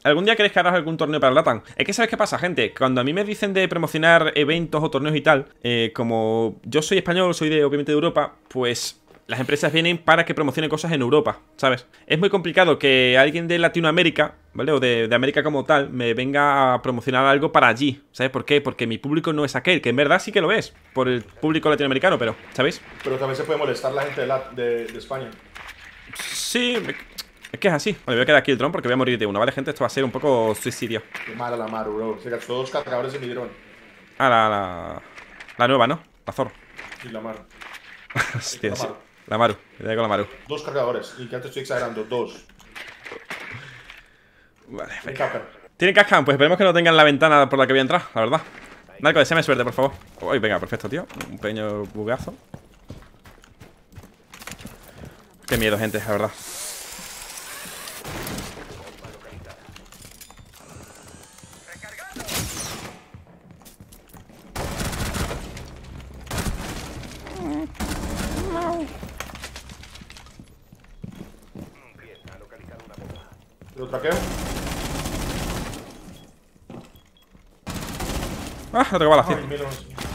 ¿Algún día queréis que hagas algún torneo para LATAM? Es que ¿sabes qué pasa, gente? Cuando a mí me dicen de promocionar eventos o torneos y tal, como yo soy español, soy obviamente de Europa, pues las empresas vienen para que promocionen cosas en Europa, ¿sabes? Es muy complicado que alguien de Latinoamérica, ¿vale? O de América como tal, me venga a promocionar algo para allí. ¿Sabes por qué? Porque mi público no es aquel, que en verdad sí que lo es, por el público latinoamericano, pero, ¿sabéis? Pero también se puede molestar la gente de España. Sí, es que es así. Vale, voy a quedar aquí el dron porque voy a morir de uno, ¿vale, gente? Esto va a ser un poco suicidio. Qué mala la Maru, bro. Se gastó 2 cargadores de mi dron. Ah, la nueva, ¿no? La Zor. Sí, la Maru. Hostia, La sí. Maru. La Maru, cuidado con la Maru. 2 cargadores. Y que antes estoy exagerando. 2. Vale, Me venga. capan. ¿Tienen cascan? Pues esperemos que no tengan la ventana por la que voy a entrar, la verdad. Narco, deséame suerte, por favor. Uy, venga, perfecto, tío. Un pequeño bugazo. Qué miedo, gente, la verdad. ¿Lo traqueo? Ah, no tengo balas, tío. Ay, mira.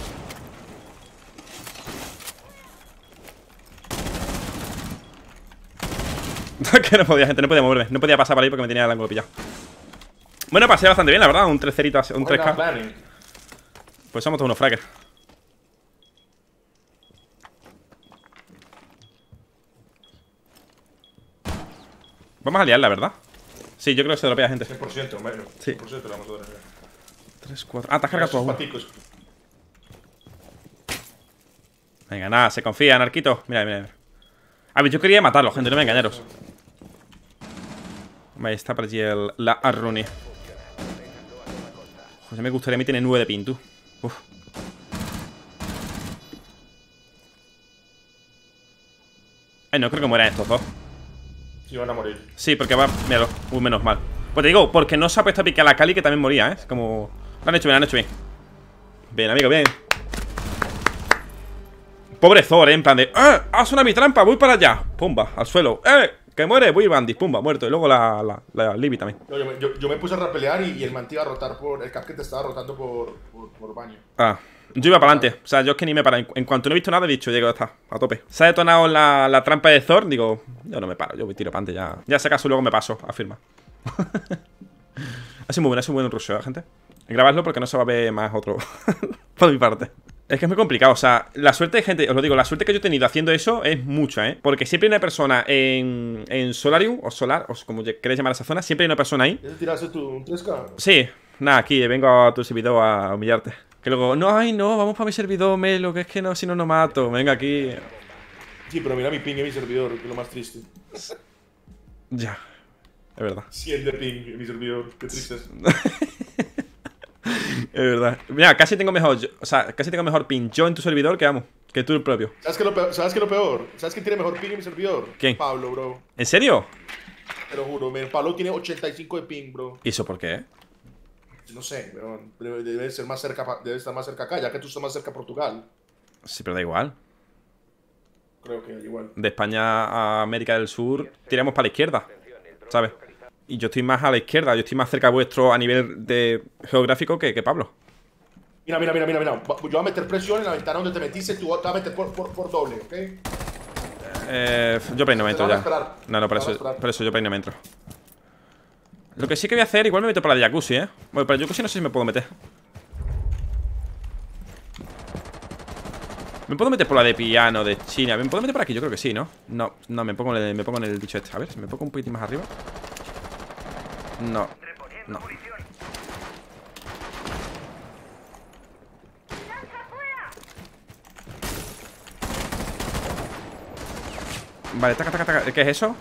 Que no podía, gente, no podía moverme. No podía pasar por ahí porque me tenía el ángulo pillado. Bueno, pasé bastante bien, la verdad. Un 3-0, un 3K. Pues somos todos unos fraggers. Vamos a liarla, ¿verdad? Sí, yo creo que se dropea, gente. 100%, menos. Sí. 100% la vamos a dar. 3, 4. Ah, te has cargado todo. Paticos. Venga, nada, se confía, Narquito. Mira, mira, mira. A ver, yo quería matarlo, gente, no me engañaros. Ahí está por allí la Arruni. Joder, me gustaría a mí tener 9 de pin, tú. Uf. Ay, no creo que mueran estos dos. Sí, van a morir. Sí, porque va... Míralo. Menos mal. Pues te digo, porque no se ha puesto a picar a la Cali, que también moría, ¿eh? Es como... Lo han hecho bien, lo han hecho bien. Bien, amigo, bien. Pobre Thor, ¿eh? En plan de... ¡Ha sonado mi trampa! ¡Voy para allá! Pumba, al suelo. Que muere, voy bandis, pumba, muerto. Y luego la Libby también. No, yo me puse a rapelear y el man te iba a rotar por... El cap que te estaba rotando por baño. Ah, yo iba para adelante. O sea, yo es que ni me paro. En cuanto no he visto nada, he dicho, llego, ya está, a tope. Se ha detonado la trampa de Thor. Digo, yo no me paro, yo voy tiro para adelante ya. Ya si acaso luego me paso, afirma. Ha sido muy buen rusheo, ¿eh, gente? Grabarlo porque no se va a ver más otro. Por mi parte. Es que es muy complicado, o sea, la suerte de gente, os lo digo, la suerte que yo he tenido haciendo eso es mucha, ¿eh? Porque siempre hay una persona en Solarium, o Solar, o como queréis llamar a esa zona, siempre hay una persona ahí. ¿Ya te tiraste un 3K? Sí, nada, aquí vengo a tu servidor a humillarte. Que luego, no, ay, no, vamos para mi servidor, Melo, que es que no, si no, no mato. Venga aquí. Sí, pero mira mi ping en mi servidor, que es lo más triste. Ya, es verdad. 100 de ping en mi servidor, qué triste es. Es verdad. Mira, casi tengo mejor, o sea, casi tengo mejor ping yo en tu servidor que amo, que tú el propio. ¿Sabes qué es lo peor? ¿Sabes quién tiene mejor ping en mi servidor? ¿Quién? Pablo, bro. ¿En serio? Te lo juro, man. Pablo tiene 85 de ping, bro. ¿Y eso por qué? No sé, pero debe ser más cerca, debe estar más cerca acá, ya que tú estás más cerca a Portugal. Sí, pero da igual. Creo que igual. De España a América del Sur tiramos para la izquierda, ¿sabes? Y yo estoy más a la izquierda, yo estoy más cerca vuestro a nivel de geográfico que Pablo. Mira. Yo voy a meter presión en la ventana donde te metiste, tú vas a meter por doble, ¿ok? Yo por ahí no me entro Te van a ya. esperar. No, Te van a esperar. por eso yo por ahí no me entro. Lo que sí que voy a hacer, igual me meto para la jacuzzi, ¿eh? Bueno, para el jacuzzi no sé si me puedo meter. ¿Me puedo meter por la de piano, de China? ¿Me puedo meter por aquí? Yo creo que sí, ¿no? No, me pongo en el bicho este. A ver, si me pongo un poquitín más arriba. No. Vale, taca. ¿Qué es eso?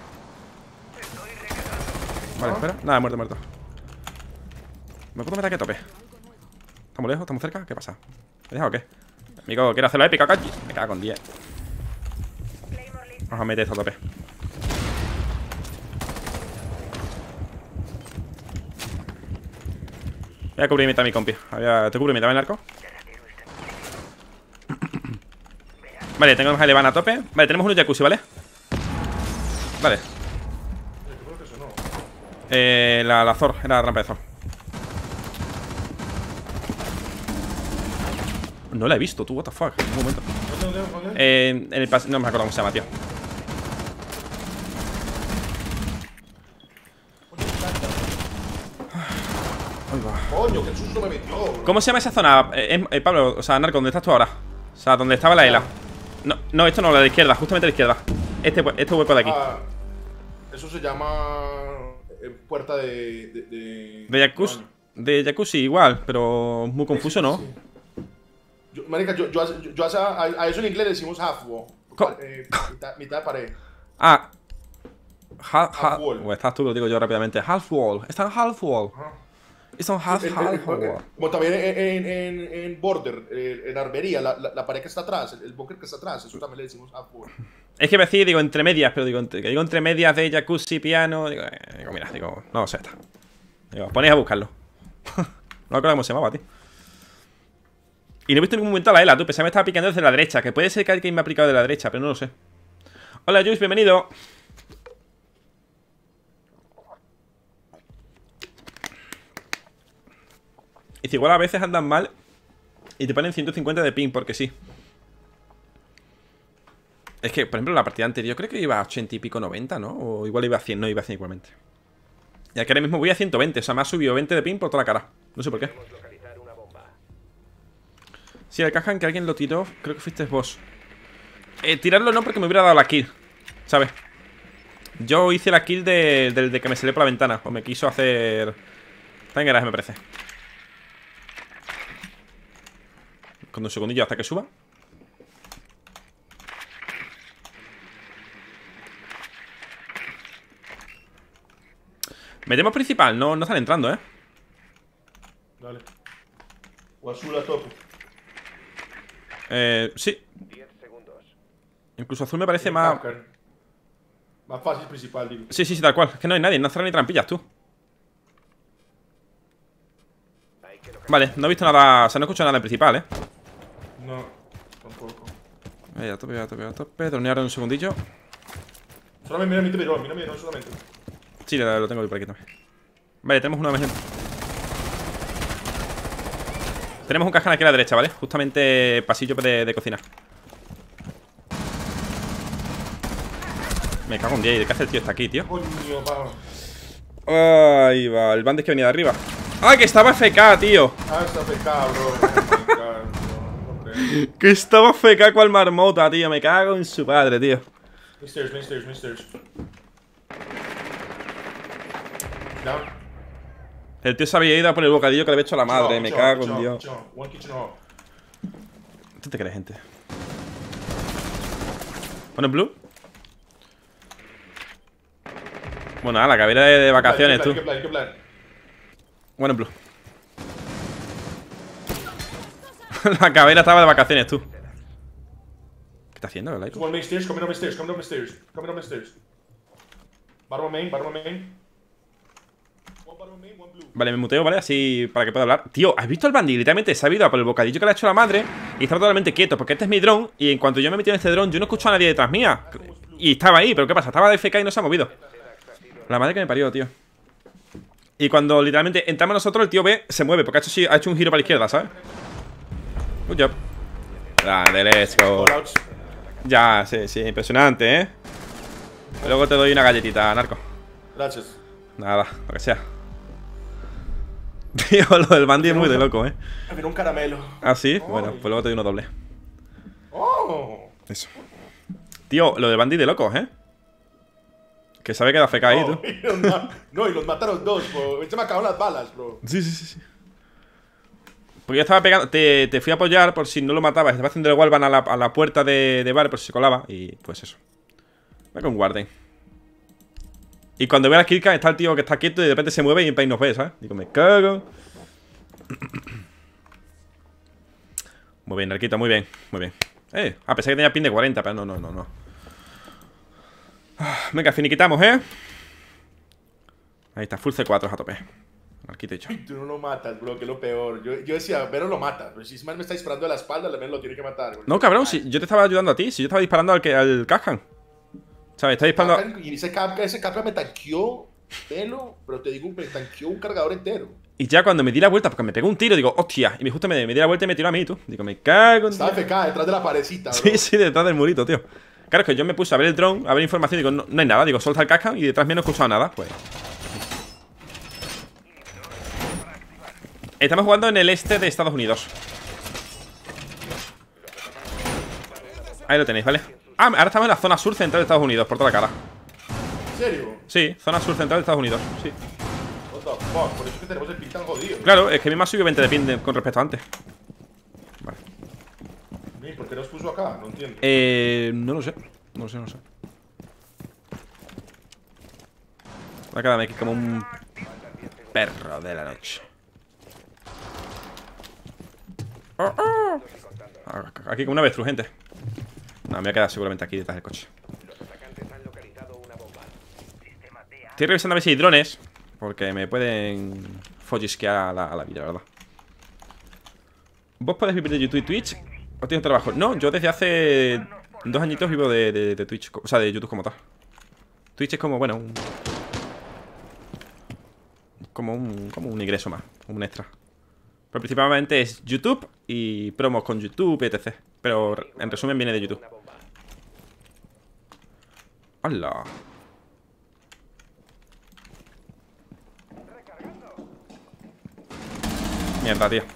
Vale, espera. Nada, muerto. ¿Me puedo meter aquí a tope? ¿Estamos lejos? ¿Estamos cerca? ¿Qué pasa? ¿Me deja o qué? Amigo, quiero hacerlo épico, Kachi. Me cago con 10. Vamos a meter esto a tope. Voy a cubrir mitad a mi compi. ¿Te cubre mitad el arco? Vale, tengo a Elevan a tope. Vale, tenemos un jacuzzi, ¿vale? Vale. La Zor, era la rampa de Zor. No la he visto, tú, what the fuck. Un momento. ¿Dónde? En el no me acuerdo cómo se llama, tío. Ahí va. Coño, qué susto me metió, bro. ¿Cómo se llama esa zona? Pablo, o sea, Narco, ¿dónde estás tú ahora? O sea, ¿dónde estaba la ELA? No, esto no, la de izquierda, justamente a la izquierda. Este hueco de aquí. Eso se llama puerta De jacuzzi. De jacuzzi igual, pero muy confuso, ¿no? Sí. Marica, a eso en inglés le decimos half wall. Mitad de pared. Ah. Half wall. O estás tú, lo digo yo rápidamente. Half wall. Está en half wall. Está en half wall. Como también en border, en armería, la pared que está atrás, el bunker que está atrás, eso también le decimos half wall. Es que me decía, digo, entre medias, pero digo, entre medias de jacuzzi, piano. Digo, mira, digo, no sé, está. Digo, ponéis a buscarlo. No me acuerdo cómo se llamaba, tío. Y no he visto en ningún momento a la ELA, tú. Pensaba que me estaba picando desde la derecha. Que puede ser que alguien me ha picado de la derecha, pero no lo sé. Hola, Jules, bienvenido. Y si igual a veces andan mal y te ponen 150 de ping, porque sí. Es que, por ejemplo, la partida anterior creo que iba a 80 y pico 90, ¿no? O igual iba a 100, no, iba a 100 igualmente. Y aquí ahora mismo voy a 120, o sea, me ha subido 20 de ping por toda la cara. No sé por qué. Sí, el Kahan que alguien lo tiró, creo que fuiste vos. Tirarlo no, porque me hubiera dado la kill, ¿sabes? Yo hice la kill del de que me salió por la ventana. O me quiso hacer... Está en garaje, me parece. Con un segundillo hasta que suba. Metemos principal, no están entrando, ¿eh? Dale. O azul a tope. Sí. Incluso azul me parece más... Más fácil principal, digo. Sí, tal cual. Es que no hay nadie, no cerran ni trampillas, tú. Vale, no he visto nada. O sea, no he escuchado nada en principal, ¿eh? No, tampoco. A tope. Dronear un segundillo. Solamente mira mi dron, solamente. Sí, lo tengo por aquí también. Vale, tenemos una mejor. Tenemos un cajón aquí a la derecha, ¿vale? Justamente pasillo de cocina. Me cago en 10. ¿Qué hace el tío? Está aquí, tío. Coño, pa. Ahí va, el bande que venía de arriba. ¡Ah, que estaba FK, tío! Está pecado, bro. Oh my God, bro. Okay. Que estaba FK cual marmota, tío. Me cago en su padre, tío. Misters. Down. El tío se había ido a por el bocadillo que le había hecho a la madre. Me cago en Dios. One kitchen hall. ¿Tú te crees, gente? ¿Bueno, Blue? Bueno, la cabera de vacaciones, tú. ¿Qué plan? Bueno, Blue. La cabera estaba de vacaciones, tú. ¿Qué está haciendo el Laiko? One main stairs, coming down the stairs. Bottom main. One bottom main, one blue. Vale, me muteo, ¿vale? Así para que pueda hablar. Tío, ¿has visto al Bandy? Literalmente se ha ido a por el bocadillo que le ha hecho la madre y estaba totalmente quieto, porque este es mi dron. Y en cuanto yo me he metido en este dron, yo no escucho a nadie detrás mía. Y estaba ahí, pero ¿qué pasa? Estaba de FK y no se ha movido. La madre que me parió, tío. Y cuando literalmente entramos nosotros, el tío B se mueve, porque ha hecho un giro para la izquierda, ¿sabes? Good job. Dale, let's go. Ya, sí, impresionante, ¿eh? Luego te doy una galletita, Narco. Gracias. Nada, lo que sea. Tío, lo del Bandy es muy de loco, ¿eh? Me vino un caramelo. ¿Ah, sí? Bueno, pues luego te doy uno doble. Oh. Eso. Tío, lo del Bandy de locos, ¿eh? Que sabe que da FK ahí, tú. No, y los mataron dos, bro. Se me acabaron las balas, bro. Sí. Porque yo estaba pegando. Te fui a apoyar por si no lo matabas. Estaba haciendo el wallbang a la puerta de bar por si se colaba. Y pues eso. Va con Warden. Y cuando veo a la killcam está el tío que está quieto y de repente se mueve y en país nos ve, ¿sabes? Digo, me cago. Muy bien, Narquita, muy bien. A pesar que tenía pin de 40, pero no. Venga, finiquitamos, ¿eh? Ahí está, full C4 a tope. Narquita hecho. Tú no lo matas, bro, que es lo peor. Yo decía, Vero lo mata. Pero si Ismael me está disparando de la espalda, al menos lo tiene que matar, bro. No, cabrón, si yo te estaba ayudando a ti. Si yo estaba disparando al Kajan. ¿Sabes? Está disparando. Y ese cap me tanqueó Pelo, pero te digo, me tanqueó un cargador entero. Y ya cuando me di la vuelta, porque me pegó un tiro, digo, hostia. Y justo me di la vuelta y me tiró a mí, tú. Digo, me cago en Estaba Dios. FK detrás de la parecita, bro. Sí, sí, detrás del murito, tío. Claro, es que yo me puse a ver el drone, a ver información y digo, no, no hay nada. Digo, solta el casca y detrás mío no he escuchado nada. Pues. Estamos jugando en el este de Estados Unidos. Ahí lo tenéis, ¿vale? Ah, ahora estamos en la zona sur central de Estados Unidos, por toda la cara. ¿En serio? Sí, zona sur central de Estados Unidos, sí. What the fuck, por eso es que tenemos el ping tan jodido. Claro, es que a mí me ha subido 20 de pin con respecto a antes. Vale. ¿Y por qué nos puso acá? No entiendo. No lo sé. No lo sé, no lo sé. Voy a quedarme aquí como un perro de la noche. Oh, oh. Aquí como una avestruz, gente. No, me voy a quedar seguramente aquí detrás del coche. Estoy revisando a ver si hay drones, porque me pueden follisquear a la vida, ¿verdad? ¿Vos podés vivir de YouTube y Twitch? ¿O tienes trabajo? No, yo desde hace 2 añitos vivo de Twitch. O sea, de YouTube como tal. Twitch es como, bueno, como un ingreso más, un extra. Pero principalmente es YouTube y promos con YouTube, etc. Pero en resumen viene de YouTube. ¡Hala! Mierda, tío.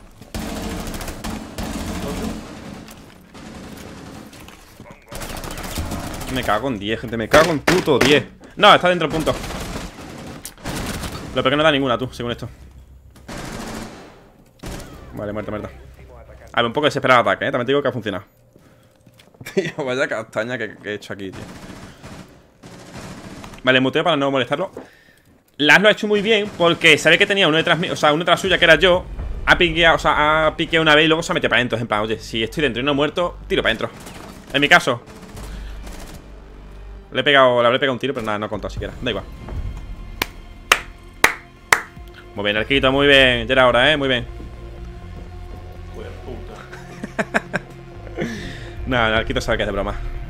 Me cago en 10, gente. Me cago en puto 10. No, está dentro del punto. Lo peor que no da ninguna, tú, según esto. Vale, muerta. A ver, un poco desesperado el ataque, ¿eh? También te digo que ha funcionado. Tío, vaya castaña que he hecho aquí, tío. Vale, muteo para no molestarlo. Las lo ha hecho muy bien porque sabe que tenía uno detrás mío, o sea, uno detrás suya que era yo. Ha piqueado, o sea, ha piqueado una vez y luego se ha metido para adentro. En plan, oye, si estoy dentro y no he muerto, tiro para adentro. En mi caso. Le habré pegado un tiro, pero nada, no he contado siquiera. Da igual. Muy bien, Arquito, muy bien. Ya era hora, muy bien. Joder, puta. Nada, el Arquito sabe que es de broma.